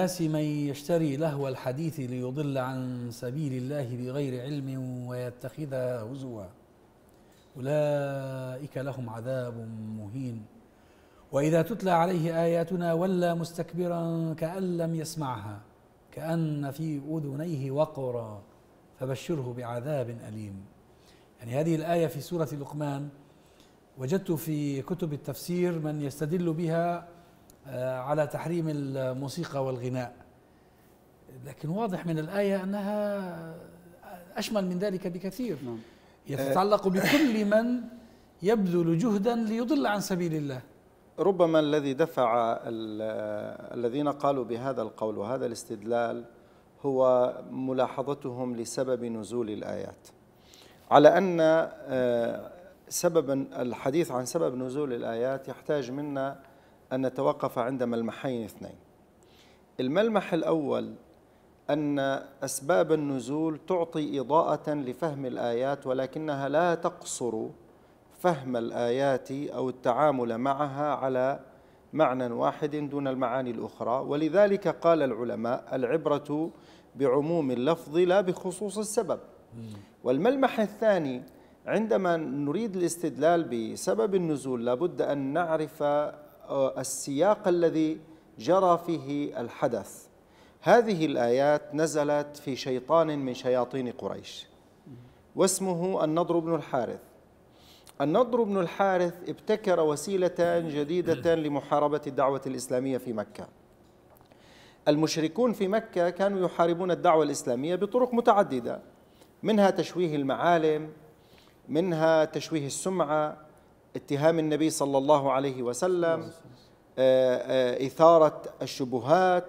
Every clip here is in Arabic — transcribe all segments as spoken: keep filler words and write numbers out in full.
الناس من يشتري لهو الحديث ليضل عن سبيل الله بغير علم ويتخذها هزوا أولئك لهم عذاب مهين وإذا تتلى عليه آياتنا ولى مستكبرا كأن لم يسمعها كأن في أذنيه وقرا فبشره بعذاب أليم. يعني هذه الآية في سورة لقمان وجدت في كتب التفسير من يستدل بها على تحريم الموسيقى والغناء، لكن واضح من الآية أنها أشمل من ذلك بكثير، يتعلق بكل من يبذل جهدا ليضل عن سبيل الله. ربما الذي دفع الذين قالوا بهذا القول وهذا الاستدلال هو ملاحظتهم لسبب نزول الآيات، على أن سبب الحديث عن سبب نزول الآيات يحتاج منا أن نتوقف عند ملمحين اثنين. الملمح الأول أن أسباب النزول تعطي إضاءة لفهم الآيات، ولكنها لا تقصر فهم الآيات أو التعامل معها على معنى واحد دون المعاني الأخرى، ولذلك قال العلماء العبرة بعموم اللفظ لا بخصوص السبب. والملمح الثاني عندما نريد الاستدلال بسبب النزول لابد أن نعرف السياق الذي جرى فيه الحدث. هذه الآيات نزلت في شيطان من شياطين قريش واسمه النضر بن الحارث. النضر بن الحارث ابتكر وسيلة جديدة لمحاربة الدعوة الإسلامية في مكة. المشركون في مكة كانوا يحاربون الدعوة الإسلامية بطرق متعددة، منها تشويه المعالم، منها تشويه السمعة، اتهام النبي صلى الله عليه وسلم، إثارة الشبهات،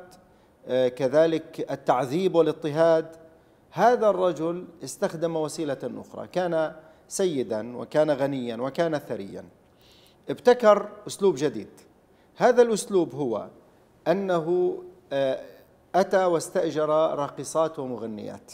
كذلك التعذيب والاضطهاد. هذا الرجل استخدم وسيلة أخرى، كان سيدا وكان غنيا وكان ثريا، ابتكر أسلوب جديد. هذا الأسلوب هو أنه أتى واستأجر راقصات ومغنيات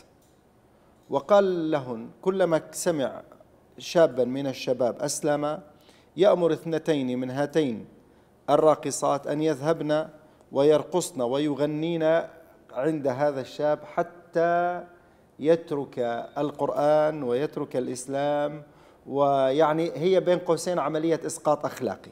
وقال لهن كلما سمع شابا من الشباب أسلم يأمر اثنتين من هاتين الراقصات أن يذهبن ويرقصن ويغنين عند هذا الشاب حتى يترك القرآن ويترك الإسلام، ويعني هي بين قوسين عملية إسقاط أخلاقي.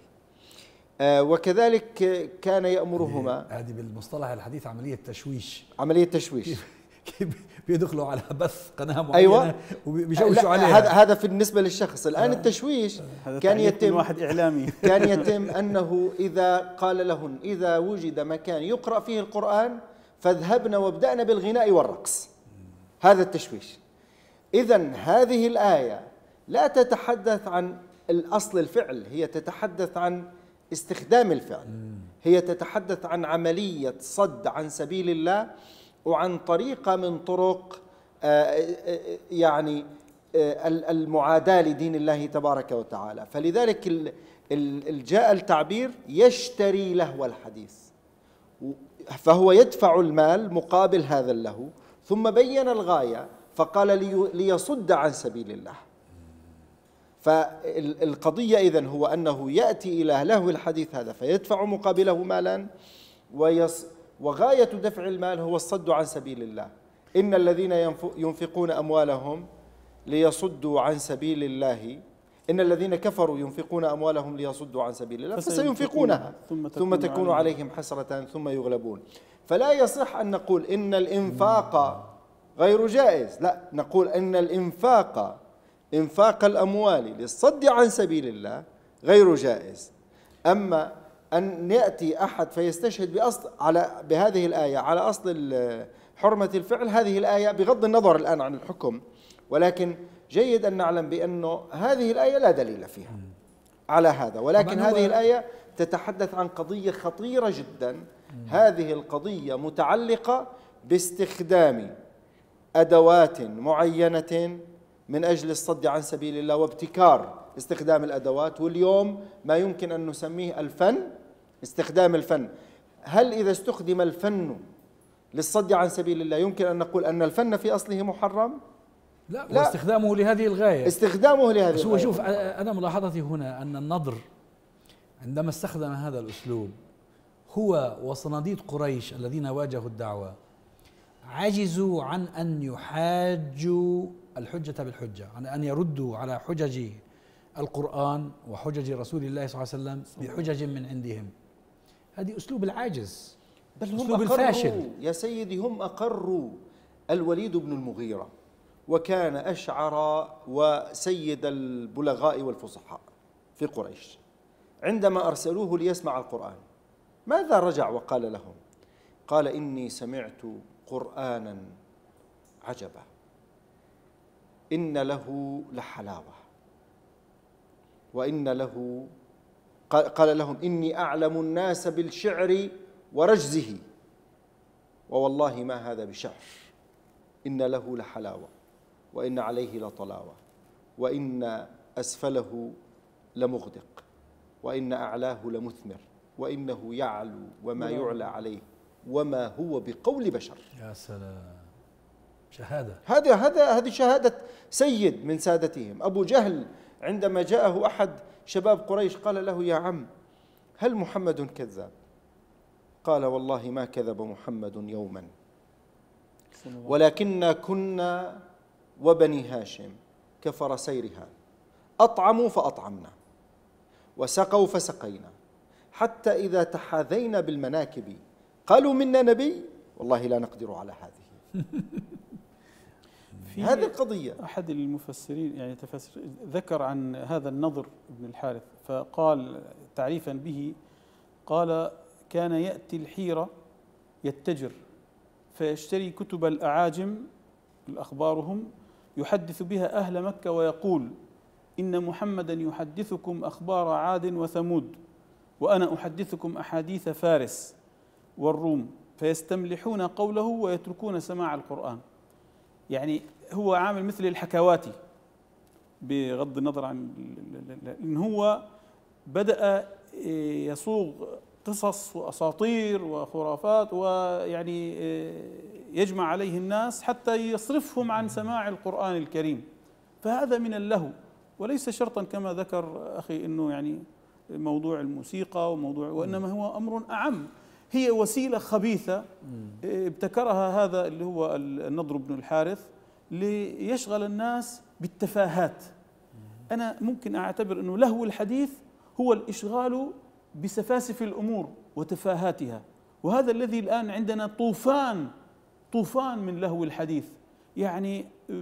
وكذلك كان يأمرهما، هذه بالمصطلح الحديث عملية تشويش، عملية تشويش كيف بيدخلوا على بث قناة معينة أيوة وبيشوشوا عليها. هذا هذا بالنسبة للشخص. الآن التشويش كان يتم واحد إعلامي كان يتم أنه إذا قال لهن إذا وجد مكان يقرأ فيه القرآن فاذهبنا وابدأنا بالغناء والرقص. هذا التشويش. إذن هذه الآية لا تتحدث عن الأصل الفعل، هي تتحدث عن استخدام الفعل، هي تتحدث عن عملية صد عن سبيل الله وعن طريقة من طرق يعني المعاداة لدين الله تبارك وتعالى. فلذلك جاء التعبير يشتري لهو الحديث، فهو يدفع المال مقابل هذا اللهو، ثم بين الغاية فقال ليصد عن سبيل الله. فالقضية إذن هو أنه يأتي إلى لهو الحديث هذا فيدفع مقابله مالا، ويص وغاية دفع المال هو الصد عن سبيل الله. إن الذين ينفقون أموالهم ليصدوا عن سبيل الله، إن الذين كفروا ينفقون أموالهم ليصدوا عن سبيل الله فسينفقونها ثم, ثم تكون عليهم حسرة ثم يغلبون. فلا يصح أن نقول إن الإنفاق غير جائز، لا، نقول إن الإنفاق إنفاق الأموال للصد عن سبيل الله غير جائز. أما أن يأتي أحد فيستشهد بأصل على بهذه الآية على أصل حرمة الفعل، هذه الآية بغض النظر الآن عن الحكم، ولكن جيد أن نعلم بأنه هذه الآية لا دليل فيها على هذا، ولكن هذه الآية تتحدث عن قضية خطيرة جدا. هذه القضية متعلقة باستخدام أدوات معينة من أجل الصد عن سبيل الله وابتكار استخدام الأدوات، واليوم ما يمكن أن نسميه الفن، استخدام الفن. هل إذا استخدم الفن للصد عن سبيل الله يمكن أن نقول أن الفن في أصله محرم؟ لا, لا. واستخدامه لهذه الغاية، استخدامه لهذه بس هو الغاية. شوف، أنا ملاحظتي هنا أن النضر عندما استخدم هذا الأسلوب هو وصناديد قريش الذين واجهوا الدعوة عجزوا عن أن يحاجوا الحجة بالحجة، عن أن يردوا على حجج القرآن وحجج رسول الله صلى الله عليه وسلم بحجج من عندهم. هذه أسلوب العاجز، بل هم أسلوب أقروا الفاشل. يا سيدي، هم أقروا. الوليد بن المغيرة وكان أشعر وسيد البلغاء والفصحاء في قريش، عندما أرسلوه ليسمع القرآن ماذا رجع وقال لهم؟ قال: إني سمعت قرآنا عجبا إن له لحلاوة، وإن له، قال لهم: إني أعلم الناس بالشعر ورجزه، ووالله ما هذا بشعر، إن له لحلاوة، وإن عليه لطلاوة، وإن أسفله لمغدق، وإن أعلاه لمثمر، وإنه يعلو وما يعلى عليه، وما هو بقول بشر. يا سلام، شهادة. هذا هذا هذه شهادة سيد من سادتهم. أبو جهل عندما جاءه أحد شباب قريش قال له: يا عم، هل محمد كذاب؟ قال: والله ما كذب محمد يوما، ولكن كنا وبني هاشم كفرسي رهان، أطعموا فأطعمنا، وسقوا فسقينا، حتى إذا تحاذينا بالمناكب قالوا منا نبي، والله لا نقدر على هذه. في هذه القضية. أحد المفسرين يعني تفسر ذكر عن هذا النضر بن الحارث، فقال تعريفا به، قال: كان يأتي الحيرة يتجر فيشتري كتب الأعاجم الأخبارهم يحدث بها أهل مكة ويقول: إن محمدا يحدثكم أخبار عاد وثمود، وأنا أحدثكم أحاديث فارس والروم، فيستملحون قوله ويتركون سماع القرآن. يعني هو عامل مثل الحكواتي، بغض النظر عن إن هو بدأ يصوغ قصص وأساطير وخرافات، ويعني يجمع عليه الناس حتى يصرفهم عن سماع القرآن الكريم. فهذا من اللهو، وليس شرطا كما ذكر أخي أنه يعني موضوع الموسيقى وموضوع، وإنما هو أمر أعم، هي وسيلة خبيثة ابتكرها هذا اللي هو النضر بن الحارث ليشغل الناس بالتفاهات. أنا ممكن أعتبر أنه لهو الحديث هو الإشغال بسفاسف الأمور وتفاهاتها، وهذا الذي الآن عندنا طوفان طوفان من لهو الحديث. يعني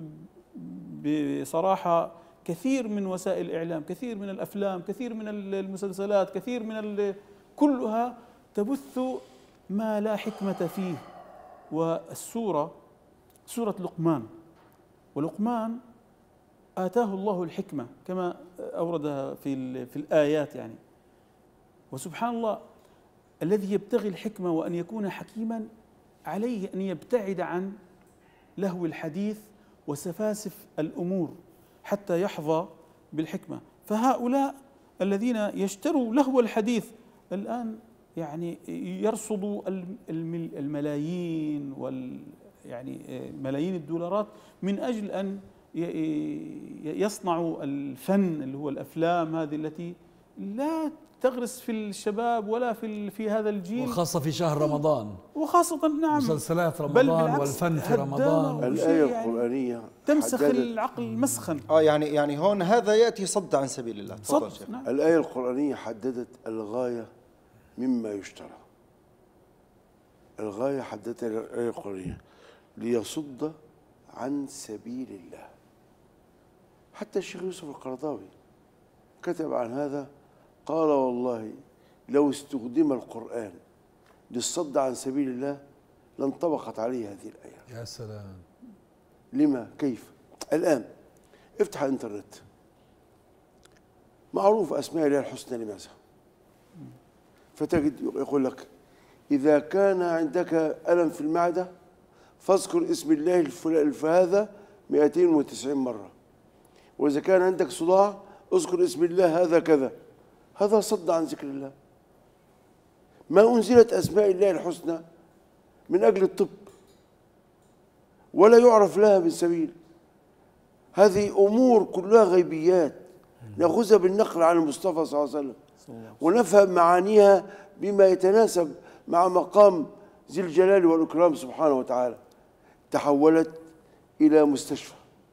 بصراحة كثير من وسائل الإعلام، كثير من الأفلام، كثير من المسلسلات، كثير من كلها تبث ما لا حكمة فيه. والسورة سورة لقمان، ولقمان آتاه الله الحكمة كما أوردها في في الآيات يعني. وسبحان الله، الذي يبتغي الحكمة وأن يكون حكيما عليه أن يبتعد عن لهو الحديث وسفاسف الأمور حتى يحظى بالحكمة. فهؤلاء الذين يشتروا لهو الحديث الآن يعني يرصدوا الملايين وال يعني ملايين الدولارات من أجل أن يصنعوا الفن اللي هو الأفلام هذه التي لا تغرس في الشباب ولا في في هذا الجيل، وخاصة في شهر رمضان، وخاصة نعم مسلسلات رمضان والفن في رمضان. الآية يعني القرآنية تمسخ العقل مسخا. اه يعني يعني هون هذا يأتي صد عن سبيل الله. صد. نعم. الآية القرآنية حددت الغاية مما يشترى. الغاية حددتها الآية القرآنية ليصد عن سبيل الله. حتى الشيخ يوسف القرضاوي كتب عن هذا، قال: والله لو استخدم القرآن للصد عن سبيل الله لانطبقت عليه هذه الآية. يا سلام. لما؟ كيف؟ الآن افتح الانترنت، معروف أسماء الله الحسنى لماذا؟ فتجد يقول لك: إذا كان عندك ألم في المعدة فاذكر اسم الله الفهذا مئتين وتسعين مرة، وإذا كان عندك صداع اذكر اسم الله هذا كذا. هذا صد عن ذكر الله. ما أنزلت أسماء الله الحسنى من أجل الطب، ولا يعرف لها من سبيل. هذه أمور كلها غيبيات نأخذها بالنقل عن المصطفى صلى الله عليه وسلم، ونفهم معانيها بما يتناسب مع مقام ذي الجلال والإكرام سبحانه وتعالى، تحولت إلى مستشفى.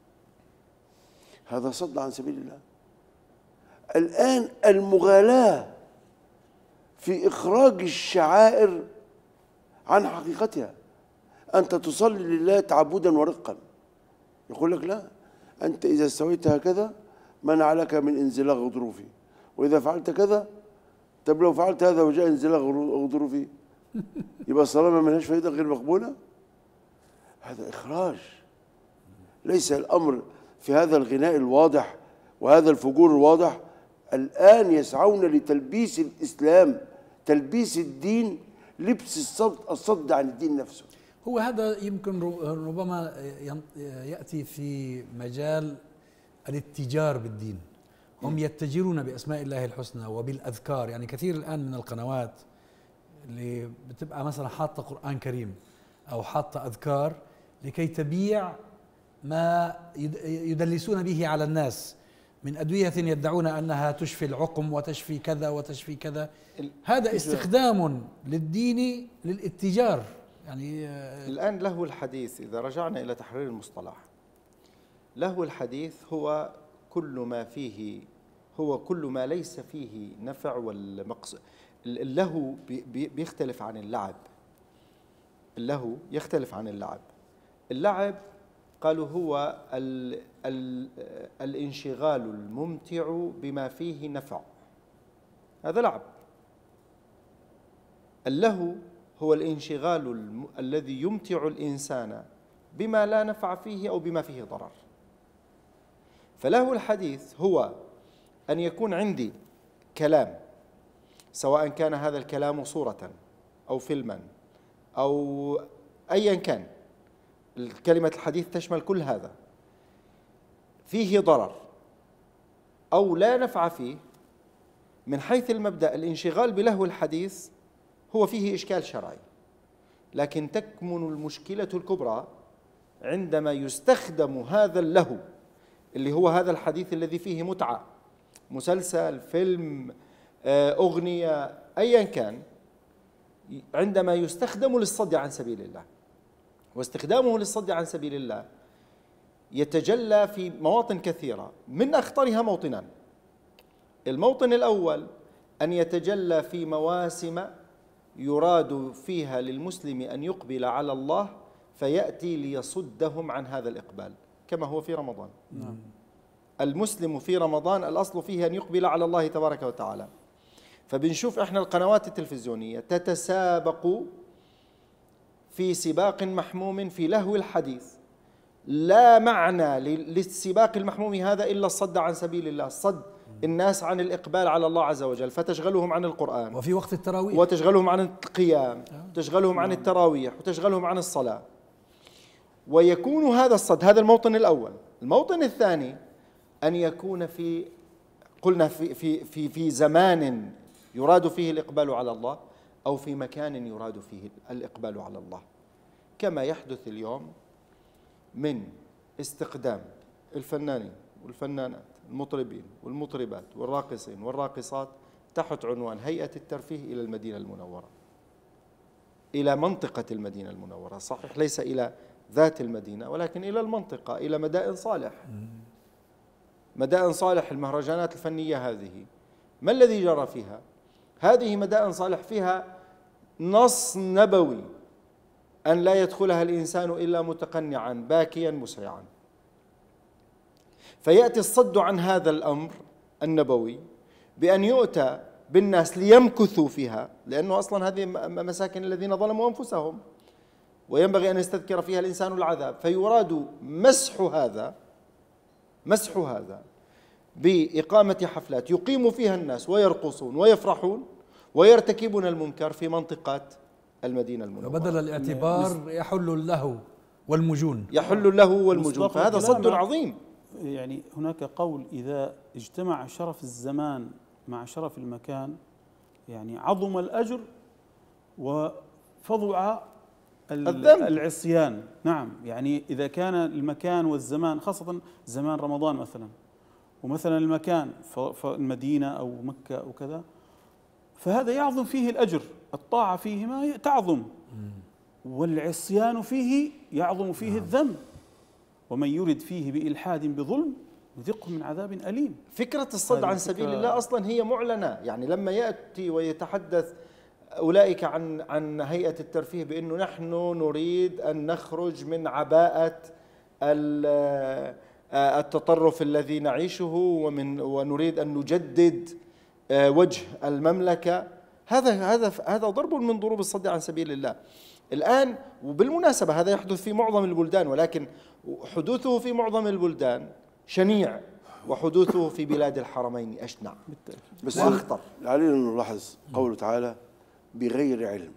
هذا صد عن سبيل الله. الآن المغالاة في إخراج الشعائر عن حقيقتها. أنت تصلي لله تعبدا ورقا، يقول لك لا، أنت إذا استويت هكذا منع لك من انزلاق غضروفي، وإذا فعلت كذا، طب لو فعلت هذا وجاء انزلاق غضروفي يبقى الصلاة ما لهاش فائدة غير مقبولة. هذا إخراج. ليس الأمر في هذا الغناء الواضح وهذا الفجور الواضح. الآن يسعون لتلبيس الإسلام، تلبيس الدين، لبس الصد, الصد عن الدين نفسه. هو هذا يمكن ربما يأتي في مجال الاتجار بالدين. هم يتجرون بأسماء الله الحسنى وبالأذكار. يعني كثير الآن من القنوات اللي بتبقى مثلا حاطة قرآن كريم أو حاطة أذكار لكي تبيع ما يدلسون به على الناس من أدوية يدعون أنها تشفي العقم وتشفي كذا وتشفي كذا. هذا استخدام للدين للاتجار. يعني الآن لهو الحديث، إذا رجعنا إلى تحرير المصطلح، لهو الحديث هو كل ما فيه، هو كل ما ليس فيه نفع. والمقصود اللهو بيختلف عن اللعب. اللهو يختلف عن اللعب. اللعب قالوا هو ال ال الانشغال الممتع بما فيه نفع، هذا لعب. اللهو هو الانشغال الم... الذي يمتع الإنسان بما لا نفع فيه أو بما فيه ضرر. فلهو الحديث هو أن يكون عندي كلام، سواء كان هذا الكلام صورة أو فيلما أو أيا كان، كلمة الحديث تشمل كل هذا، فيه ضرر أو لا نفع فيه. من حيث المبدأ الانشغال بلهو الحديث هو فيه إشكال شرعي، لكن تكمن المشكلة الكبرى عندما يستخدم هذا اللهو اللي هو هذا الحديث الذي فيه متعة، مسلسل، فيلم، أغنية، أيا كان، عندما يستخدم للصد عن سبيل الله. واستخدامه للصد عن سبيل الله يتجلى في مواطن كثيرة، من أخطرها موطنان. الموطن الأول أن يتجلى في مواسم يراد فيها للمسلم أن يقبل على الله فيأتي ليصدهم عن هذا الإقبال، كما هو في رمضان. نعم. المسلم في رمضان الأصل فيه أن يقبل على الله تبارك وتعالى. فبنشوف إحنا القنوات التلفزيونية تتسابق في سباق محموم في لهو الحديث، لا معنى للسباق المحموم هذا إلا الصد عن سبيل الله، صد الناس عن الإقبال على الله عز وجل، فتشغلهم عن القرآن وفي وقت التراويح، وتشغلهم عن القيام، وتشغلهم عن التراويح، وتشغلهم عن الصلاة. ويكون هذا الصد، هذا الموطن الأول. الموطن الثاني أن يكون في، قلنا في في في في زمان يراد فيه الإقبال على الله، أو في مكان يراد فيه الإقبال على الله، كما يحدث اليوم من استقدام الفنانين والفنانات، المطربين والمطربات والراقصين والراقصات تحت عنوان هيئة الترفيه إلى المدينة المنورة، إلى منطقة المدينة المنورة، صحيح ليس إلى ذات المدينة ولكن إلى المنطقة، إلى مدائن صالح. مدائن صالح المهرجانات الفنية هذه ما الذي جرى فيها؟ هذه مدائن صالح فيها نص نبوي أن لا يدخلها الإنسان إلا متقنعا باكيا مسرعا. فيأتي الصد عن هذا الأمر النبوي بأن يؤتى بالناس ليمكثوا فيها، لأنه أصلا هذه مساكن الذين ظلموا أنفسهم وينبغي أن يستذكر فيها الإنسان العذاب. فيراد مسح هذا مسح هذا بإقامة حفلات يقيم فيها الناس ويرقصون ويفرحون ويرتكبون المنكر في منطقات المدينة المنورة. وبدل الاعتبار يحل اللهو والمجون، يحل اللهو والمجون، فهذا صد عظيم. يعني هناك قول: إذا اجتمع شرف الزمان مع شرف المكان يعني عظم الأجر وفضع الذنب. العصيان. نعم، يعني إذا كان المكان والزمان، خاصة زمان رمضان مثلا، ومثلا المكان في المدينة أو مكة أو كذا، فهذا يعظم فيه الأجر، الطاعة فيهما تعظم، والعصيان فيه يعظم فيه الذنب، ومن يرد فيه بإلحاد بظلم يذقه من عذاب أليم. فكرة الصد عن سبيل فكرة الله أصلا هي معلنة، يعني لما يأتي ويتحدث أولئك عن عن هيئة الترفيه بأنه نحن نريد أن نخرج من عباءة التطرف الذي نعيشه ومن ونريد أن نجدد وجه المملكة، هذا هذا هذا ضرب من ضروب الصد عن سبيل الله. الآن وبالمناسبة هذا يحدث في معظم البلدان، ولكن حدوثه في معظم البلدان شنيع وحدوثه في بلاد الحرمين أشنع بس وأخطر. علينا نلاحظ قوله تعالى بغير علم،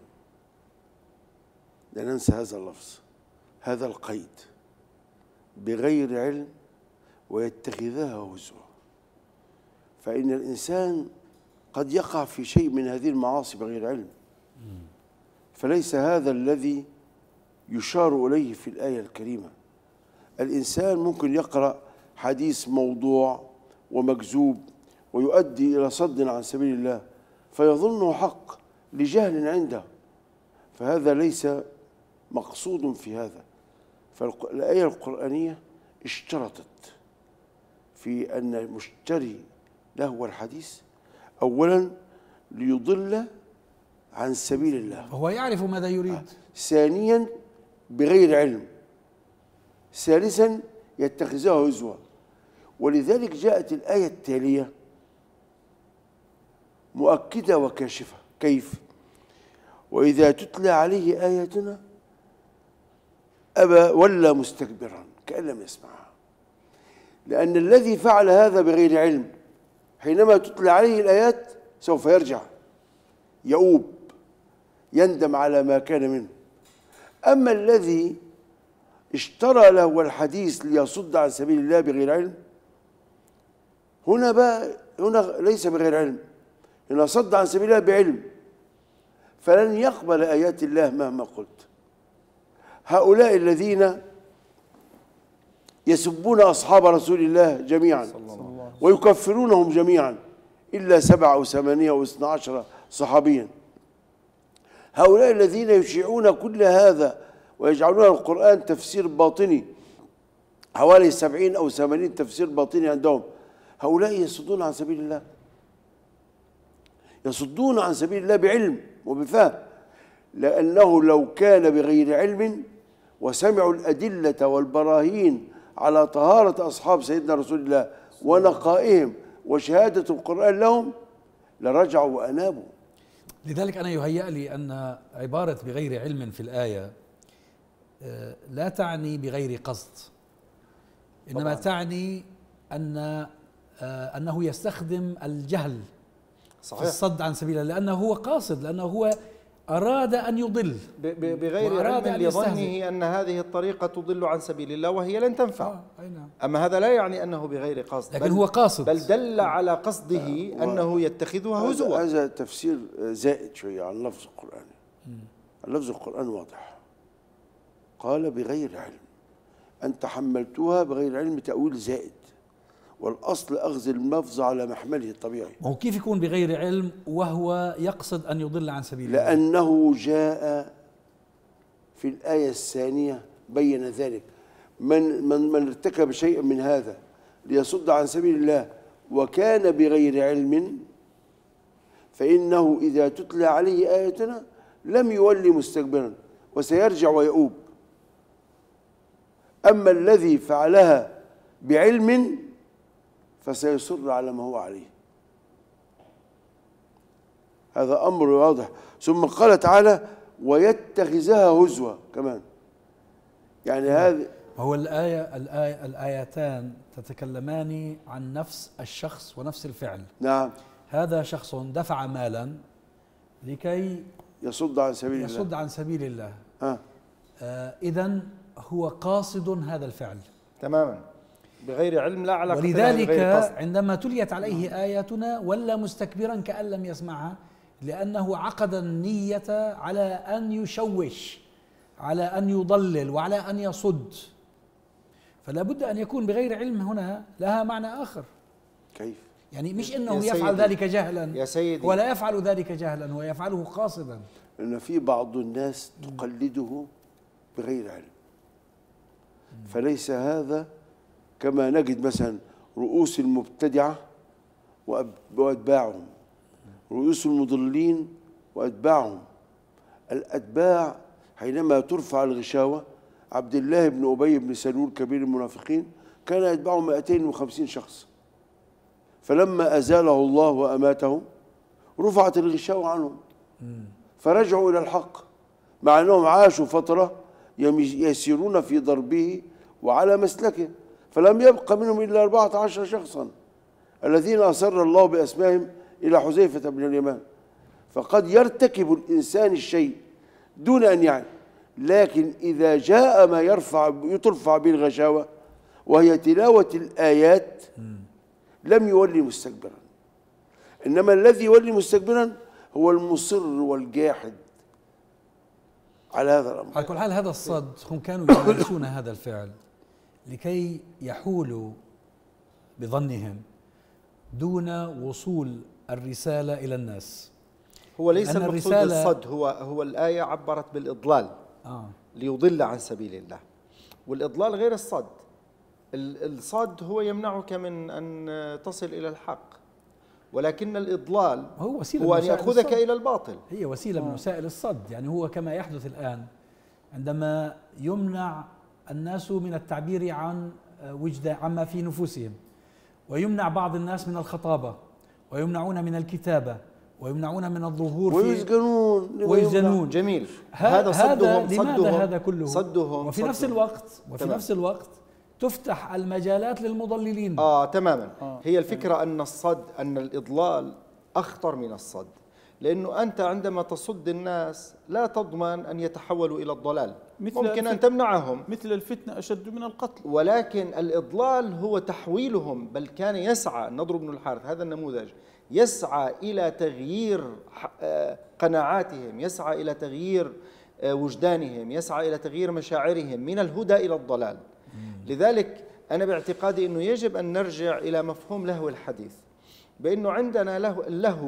لا ننسى هذا اللفظ، هذا القيد، بغير علم ويتخذها هزوا. فإن الإنسان قد يقع في شيء من هذه المعاصي بغير علم، فليس هذا الذي يشار إليه في الآية الكريمة. الإنسان ممكن يقرأ حديث موضوع ومكذوب ويؤدي إلى صد عن سبيل الله فيظنه حق لجهل عنده، فهذا ليس مقصود في هذا. فالآية القرآنية اشترطت في أن المشتري لهو الحديث أولا ليضل عن سبيل الله، هو يعرف ماذا يريد. ثانيا بغير علم، ثالثا يتخذها هزوا. ولذلك جاءت الآية التالية مؤكدة وكاشفة. كيف؟ وإذا تتلى عليه آياتنا أبى ولا مستكبرا كأن لم يسمعها. لأن الذي فعل هذا بغير علم حينما تتلى عليه الآيات سوف يرجع يؤوب يندم على ما كان منه. أما الذي اشترى له الحديث ليصد عن سبيل الله بغير علم، هنا بقى هنا ليس بغير علم، هنا صد عن سبيل الله بعلم، فلن يقبل آيات الله مهما قلت. هؤلاء الذين يسبون أصحاب رسول الله جميعا ويكفرونهم جميعا إلا سبعة أو ثمانية أو اثنا عشر صحابيا، هؤلاء الذين يشيعون كل هذا ويجعلون القرآن تفسير باطني، حوالي سبعين أو ثمانين تفسير باطني عندهم، هؤلاء يصدون عن سبيل الله، يصدون عن سبيل الله بعلم وبفهم. لأنه لو كان بغير علم وسمعوا الأدلة والبراهين على طهارة أصحاب سيدنا رسول الله ونقائهم وشهادة القرآن لهم لرجعوا وأنابوا. لذلك أنا يهيأ لي أن عبارة بغير علم في الآية لا تعني بغير قصد، إنما طبعا. تعني أن أنه يستخدم الجهل صحيح. في الصد عن سبيل الله، لأنه هو قاصد، لأنه هو أراد أن يضل بغير علم لظنه أن هذه الطريقة تضل عن سبيل الله وهي لن تنفع. آه. أي نعم. أما هذا لا يعني أنه بغير قصد، لكن هو قاصد، بل دل على قصده آه. أنه يتخذها هزوا. هذا تفسير زائد شوية عن لفظ القرآن. اللفظ القرآن واضح، قال بغير علم، أنت حملتها بغير علم تأويل زائد، والأصل أخذ اللفظ على محمله الطبيعي. هو كيف يكون بغير علم وهو يقصد أن يضل عن سبيل الله؟ لأنه جاء في الآية الثانية بين ذلك، من من من ارتكب شيئا من هذا ليصد عن سبيل الله وكان بغير علم فإنه إذا تتلى عليه آياتنا لم يولي مستكبرا وسيرجع ويؤوب. أما الذي فعلها بعلم فسيصر على ما هو عليه. هذا أمر واضح. ثم قال تعالى ويتخذها هزوا كمان، يعني هذه هو الآية الآية الآيتان تتكلمان عن نفس الشخص ونفس الفعل. نعم. هذا شخص دفع مالا لكي يصد عن سبيل الله يصد عن سبيل الله آه. آه إذن هو قاصد هذا الفعل تماما بغير علم لا علاقة. ولذلك عندما تليت عليه آياتنا ولا مستكبرا كأن لم يسمعها، لأنه عقد النية على أن يشوش، على أن يضلل، وعلى أن يصد. فلا بد أن يكون بغير علم هنا لها معنى آخر. كيف؟ يعني مش انه يا يفعل سيدي. ذلك جهلا، يا سيدي، ولا يفعل ذلك جهلا، هو يفعله قاصدا. لأن في بعض الناس تقلده بغير علم، فليس هذا كما نجد مثلا رؤوس المبتدعة وأب- وأتباعهم، رؤوس المضلين وأتباعهم. الأتباع حينما ترفع الغشاوة، عبد الله بن أبي بن سلول كبير المنافقين كان يتبعه مئتين وخمسين شخص، فلما أزاله الله وأماته رفعت الغشاوة عنهم فرجعوا إلى الحق، مع أنهم عاشوا فترة يمي- يسيرون في ضربه وعلى مسلكه، فلم يبق منهم إلا أربعة عشر شخصا الذين أسر الله بأسمائهم إلى حذيفة بن اليمان. فقد يرتكب الإنسان الشيء دون أن يعلم، لكن إذا جاء ما يرفع ترفع به الغشاوة وهي تلاوة الآيات لم يولي مستكبرا. إنما الذي يولي مستكبرا هو المصر والجاحد على هذا الأمر. على كل حال هذا الصد هم كانوا يمارسون هذا الفعل لكي يحولوا بظنهم دون وصول الرسالة إلى الناس. هو ليس لأن المقصود الرسالة- الصد، هو هو الآية عبرت بالإضلال آه. ليضل عن سبيل الله، والإضلال غير الصد. ال- الصد هو يمنعك من أن تصل إلى الحق، ولكن الإضلال هو وسيلة هو من أن وسائل يأخذك الصد. إلى الباطل. هي وسيلة من وسائل الصد، يعني هو كما يحدث الآن عندما يمنع الناس من التعبير عن وجد عما في نفوسهم، ويمنع بعض الناس من الخطابة، ويمنعون من الكتابة، ويمنعون من الظهور في ويسجنون ويسجنون. جميل. هذا صدهم لماذا صدهم هذا كله؟ صدهم وفي نفس صدهم. الوقت وفي تمام. نفس الوقت تفتح المجالات للمضللين. آه تماما. آه. هي الفكرة أن الصد، أن الإضلال أخطر من الصد، لأنه أنت عندما تصد الناس لا تضمن أن يتحولوا إلى الضلال، مثل ممكن أن الفت- تمنعهم، مثل الفتنة أشد من القتل. ولكن الإضلال هو تحويلهم. بل كان يسعى النضر بن الحارث، هذا النموذج، يسعى إلى تغيير ح- آه، قناعاتهم، يسعى إلى تغيير آه، وجدانهم، يسعى إلى تغيير مشاعرهم من الهدى إلى الضلال. لذلك أنا باعتقادي أنه يجب أن نرجع إلى مفهوم لهو الحديث، بأنه عندنا له اللهو،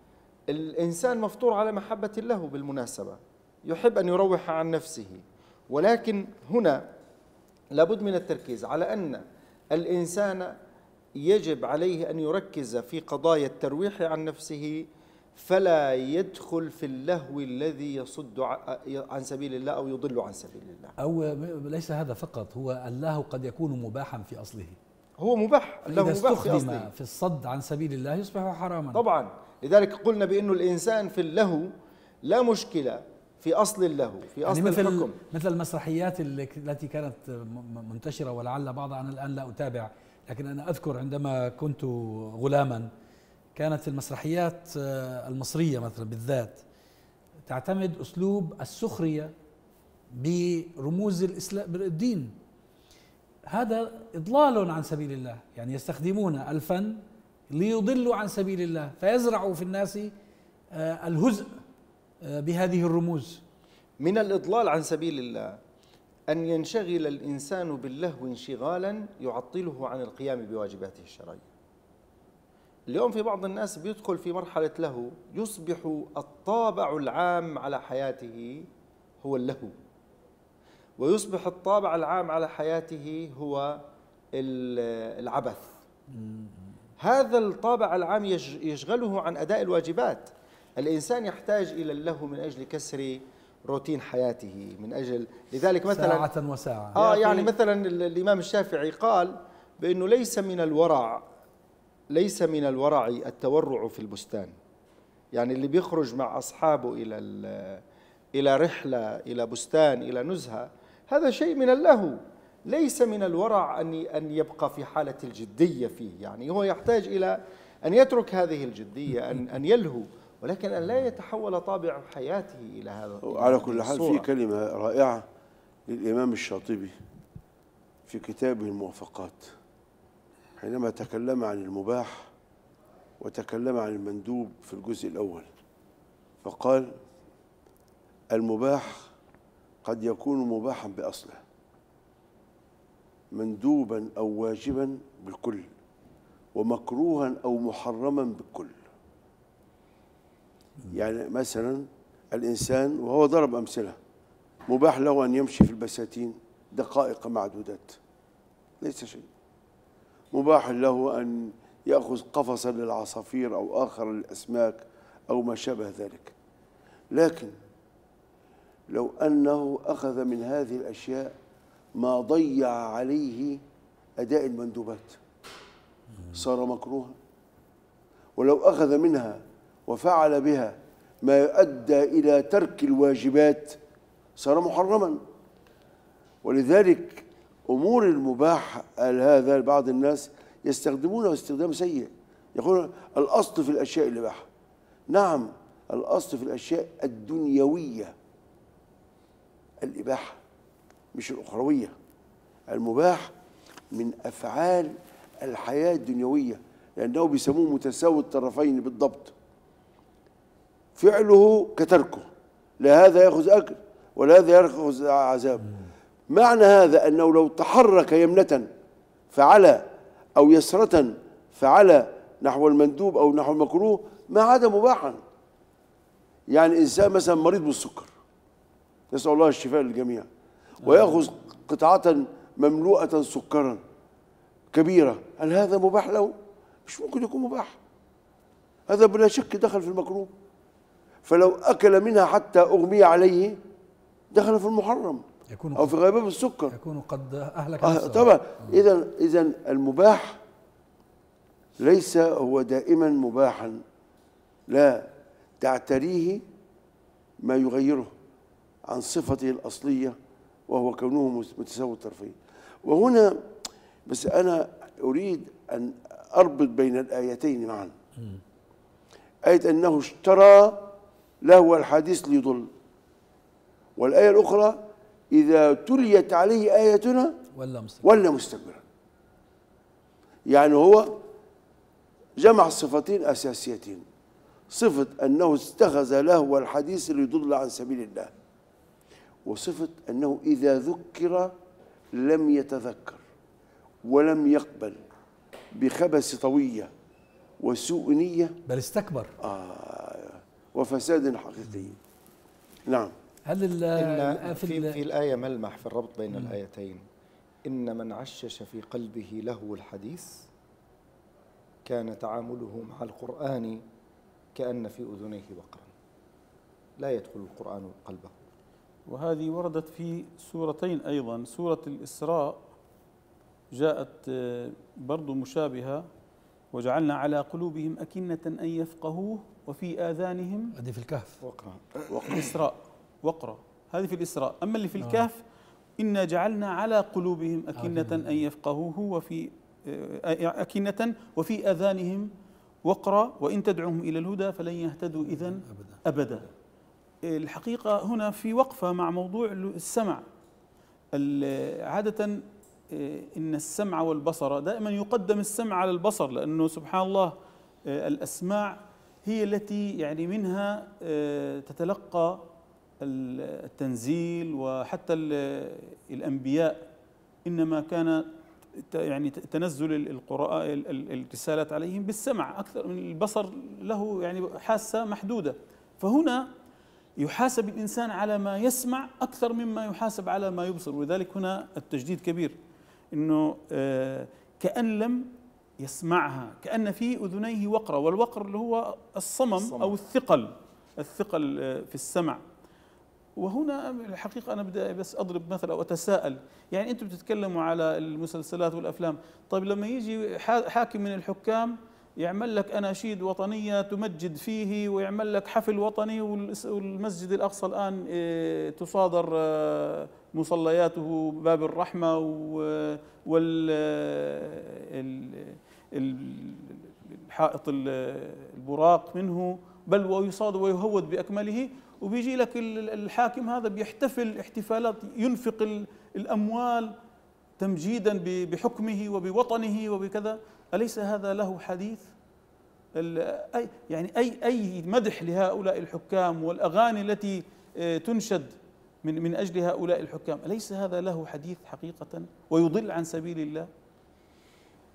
الإنسان مفطور على محبة اللهو بالمناسبة، يحب أن يروح عن نفسه، ولكن هنا لابد من التركيز على أن الإنسان يجب عليه أن يركز في قضايا الترويح عن نفسه، فلا يدخل في اللهو الذي يصد عن سبيل الله أو يضل عن سبيل الله. أو ليس هذا فقط، هو اللهو قد يكون مباحا في أصله، هو مباح، اللهو إذا مباح في استخدم أصله في الصد عن سبيل الله يصبح حراما. طبعا. لذلك قلنا بأنه الإنسان في اللهو لا مشكلة في أصل اللهو، في أصل يعني مثل الحكم. مثل المسرحيات اللي- التي كانت م- منتشرة، ولعل بعضها أنا الآن لا أتابع، لكن أنا أذكر عندما كنت غلاما كانت المسرحيات آه، المصرية مثلا بالذات تعتمد أسلوب السخرية برموز الإسلام الدين. هذا إضلال عن سبيل الله، يعني يستخدمون الفن ليضلوا عن سبيل الله، فيزرعوا في الناس آه، الهزء آه، بهذه الرموز. من الإضلال عن سبيل الله أن ينشغل الإنسان باللهو انشغالا يعطله عن القيام بواجباته الشرعية. اليوم في بعض الناس بيدخل في مرحلة لهو، يصبح الطابع العام على حياته هو اللهو، ويصبح الطابع العام على حياته هو العبث. هذا الطابع العام يشغله عن أداء الواجبات. الإنسان يحتاج إلى اللهو من أجل كسر روتين حياته، من أجل لذلك مثلا ساعة وساعة. آه يعني مثلا الإمام الشافعي قال بأنه ليس من الورع ليس من الورع التورع في البستان، يعني اللي بيخرج مع أصحابه إلى إلى رحلة، إلى بستان، إلى نزهة، هذا شيء من اللهو. ليس من الورع أن أن يبقى في حالة الجدية فيه، يعني هو يحتاج إلى أن يترك هذه الجدية، أن أن يلهو، ولكن أن لا يتحول طابع حياته إلى هذا. على كل حال في كلمة رائعة للإمام الشاطبي في كتابه الموافقات، حينما تكلم عن المباح وتكلم عن المندوب في الجزء الأول، فقال: المباح قد يكون مباحا بأصله، مندوبا أو واجبا بالكل، ومكروها أو محرما بالكل. يعني مثلا الإنسان، وهو ضرب أمثلة، مباح له أن يمشي في البساتين دقائق معدودات، ليس شيء. مباح له أن يأخذ قفصا للعصافير أو آخر للأسماك أو ما شابه ذلك. لكن لو أنه أخذ من هذه الأشياء ما ضيع عليه أداء المندوبات صار مكروها، ولو أخذ منها وفعل بها ما يؤدى إلى ترك الواجبات صار محرما. ولذلك أمور المباح هذا بعض الناس يستخدمونه استخدام سيء، يقول الأصل في الأشياء الإباحة. نعم، الأصل في الأشياء الدنيوية الإباحة مش الأخروية. المباح من أفعال الحياة الدنيوية، لأنه بيسموه متساوي الطرفين بالضبط، فعله كتركه، لا هذا يأخذ أجر ولا هذا يأخذ عذاب. معنى هذا أنه لو تحرك يمنة فعل أو يسرة فعل نحو المندوب أو نحو المكروه ما عاد مباحا. يعني إنسان مثلا مريض بالسكر، نسأل الله الشفاء للجميع، ويأخذ قطعة مملوءة سكرا كبيرة، هل هذا مباح له؟ مش ممكن يكون مباح، هذا بلا شك دخل في المكروه. فلو أكل منها حتى أغمي عليه دخل في المحرم يكون أو في غيبوبة السكر، يكون قد أهلك آه نفسه. طبعا. إذا إذا المباح ليس هو دائما مباحا، لا، تعتريه ما يغيره عن صفته الأصلية وهو كونه متساوي الطرفين. وهنا بس أنا أريد أن أربط بين الآيتين معا. آية أنه اشترى لهو الحديث ليضل، والآية الأخرى إذا تليت عليه آياتنا ولا مستكبرا. ولا مستكبرا. يعني هو جمع صفتين أساسيتين، صفة أنه اتخذ لهو الحديث ليضل عن سبيل الله، وصفة أنه إذا ذكر لم يتذكر ولم يقبل بخبث طوية وسوء نية، بل استكبر آه وفساد حقيقي. نعم. هل إن في, في, في الآية ملمح في الربط بين م. الآيتين، إن من عشش في قلبه لهو الحديث كان تعامله مع القرآن كأن في أذنيه وقرا، لا يدخل القرآن قلبه. وهذه وردت في سورتين أيضا، سورة الإسراء جاءت برضو مشابهة، وجعلنا على قلوبهم أكنة أن يفقهوه وفي آذانهم. هذه في الكهف. وقرأ الإسراء وقرأ، هذه في الإسراء. أما اللي في الكهف إنا جعلنا على قلوبهم أكنة أن يفقهوه وفي أكنة وفي آذانهم وقرا وإن تدعوهم إلى الهدى فلن يهتدوا إذن أبدا. الحقيقة هنا في وقفة مع موضوع السمع. عادة إن السمع والبصر دائما يقدم السمع على البصر، لأنه سبحان الله الأسماع هي التي يعني منها تتلقى التنزيل، وحتى الأنبياء إنما كان يعني تنزل القرآن الرسالات عليهم بالسمع أكثر من البصر، له يعني حاسة محدودة. فهنا يحاسب الإنسان على ما يسمع أكثر مما يحاسب على ما يبصر، ولذلك هنا التجديد كبير، إنه كأن لم يسمعها، كأن في أذنيه وقرا، والوقر اللي هو الصمم, الصمم أو الثقل الثقل في السمع. وهنا الحقيقة أنا بدي بس أضرب مثل أو أتساءل، يعني أنتم بتتكلموا على المسلسلات والأفلام، طيب لما يجي حاكم من الحكام يعمل لك أناشيد وطنية تمجد فيه، ويعمل لك حفل وطني، والمسجد الأقصى الآن تصادر مصلياته باب الرحمة والحائط البراق منه، بل ويصاد ويهود بأكمله، وبيجي لك الحاكم هذا بيحتفل احتفالات ينفق الأموال تمجيدا بحكمه وبوطنه وبكذا. أليس هذا له حديث؟ أي يعني أي أي مدح لهؤلاء الحكام والأغاني التي تنشد من من أجل هؤلاء الحكام، أليس هذا له حديث حقيقة ويضل عن سبيل الله؟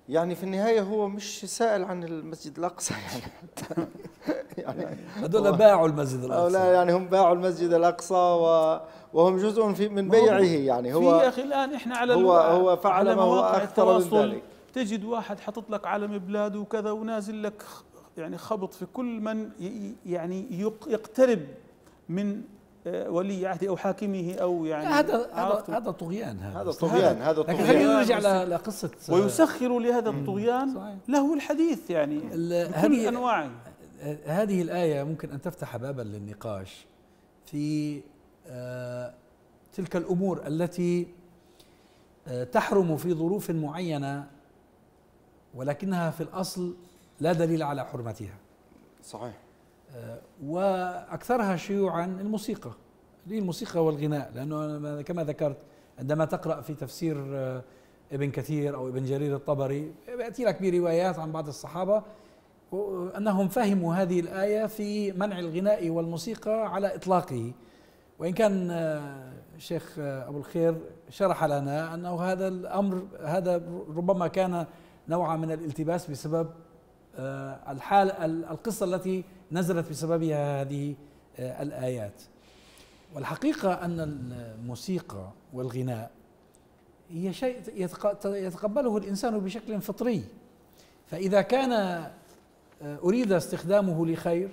يعني في النهاية هو مش سائل عن المسجد الأقصى يعني يعني هذول باعوا المسجد أو الأقصى. لا يعني هم باعوا المسجد الأقصى و وهم جزء في من بيعه يعني هو في أخي الآن إحنا على هو الو- هو فعل على ما هو مواقع أكثر من التواصل ذلك. تجد واحد حاطط لك علم بلاده وكذا ونازل لك خ- يعني خبط في كل من ي- يعني يق- يقترب من آه، ولي عهده أو حاكمه أو يعني هذا هذا عرفتم؟ هذا طغيان، هذا هذا طغيان هذا لكن طغيان. خلينا نرجع ل- لقصة ويسخر لهذا الطغيان صحيح. له الحديث يعني ال- بكل هذه أنواعه. هذه الآية ممكن أن تفتح بابا للنقاش في آه، تلك الأمور التي آه، تحرم في ظروف معينة ولكنها في الأصل لا دليل على حرمتها. صحيح. آه، وأكثرها شيوعا الموسيقى، هي الموسيقى والغناء، لأنه كما ذكرت عندما تقرأ في تفسير آه، ابن كثير أو ابن جرير الطبري يأتي لك بروايات عن بعض الصحابة أنهم فهموا هذه الآية في منع الغناء والموسيقى على إطلاقه، وإن كان الشيخ أبو الخير شرح لنا أنه هذا الأمر هذا ربما كان نوعا من الالتباس بسبب الحال القصة التي نزلت بسببها هذه الآيات. والحقيقة أن الموسيقى والغناء هي شيء يتقبله الإنسان بشكل فطري، فإذا كان أريد استخدامه لخير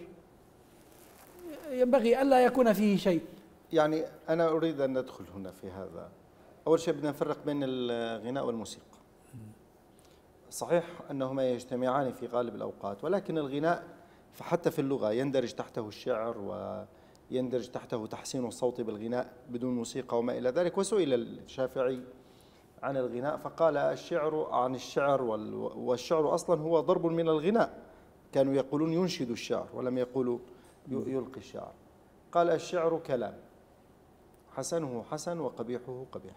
ينبغي ألا يكون فيه شيء. يعني أنا أريد أن ندخل هنا في هذا. أول شيء بدنا نفرق بين الغناء والموسيقى. صحيح أنهما يجتمعان في غالب الأوقات، ولكن الغناء حتى في اللغة يندرج تحته الشعر ويندرج تحته تحسين الصوت بالغناء بدون موسيقى وما إلى ذلك. وسئل الشافعي عن الغناء فقال الشعر عن الشعر والشعر أصلا هو ضرب من الغناء، كانوا يقولون ينشد الشعر ولم يقولوا يلقي الشعر. قال الشعر كلام حسنه حسن وقبيحه قبيح.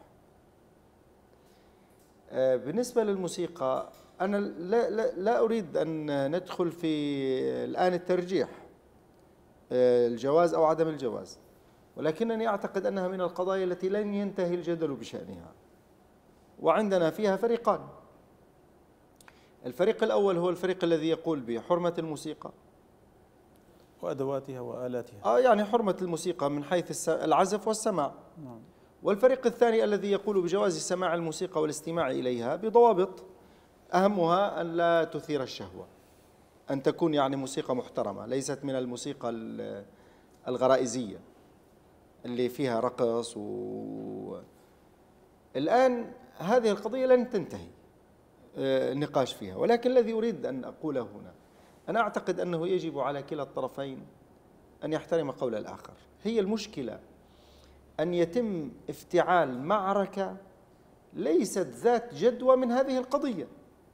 بالنسبة للموسيقى أنا لا, لا, لا أريد أن ندخل في الآن الترجيح الجواز أو عدم الجواز، ولكنني أعتقد أنها من القضايا التي لن ينتهي الجدل بشأنها، وعندنا فيها فريقان. الفريق الأول هو الفريق الذي يقول بحرمة الموسيقى وأدواتها وآلاتها، آه يعني حرمة الموسيقى من حيث العزف والسماع. نعم. والفريق الثاني الذي يقول بجواز سماع الموسيقى والاستماع إليها بضوابط، أهمها أن لا تثير الشهوة، أن تكون يعني موسيقى محترمة ليست من الموسيقى الغرائزية اللي فيها رقص. و... الآن هذه القضية لن تنتهي النقاش فيها، ولكن الذي أريد أن أقوله هنا أنا أعتقد أنه يجب على كلا الطرفين أن يحترم قول الآخر. هي المشكلة أن يتم افتعال معركة ليست ذات جدوى من هذه القضية،